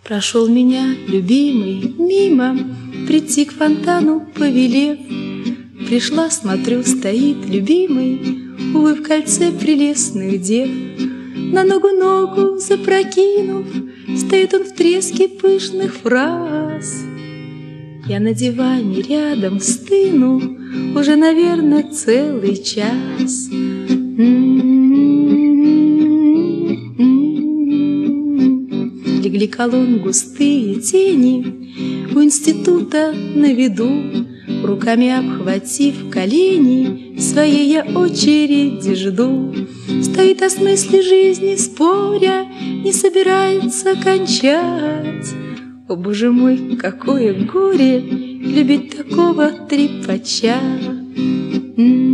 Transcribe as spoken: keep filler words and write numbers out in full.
Прошел меня любимый мимо, прийти к фонтану повелев. Пришла, смотрю, стоит любимый, увы, в кольце прелестных дев. На ногу ногу запрокинув, стоит он в треске пышных фраз. Я на диване рядом стыну уже, наверное, целый час. Легли колонн густые тени у института на виду, руками обхватив колени, своей я очереди жду. Стоит о смысле жизни споря, не собирается кончать. О, боже мой, какое горе любить такого трепача!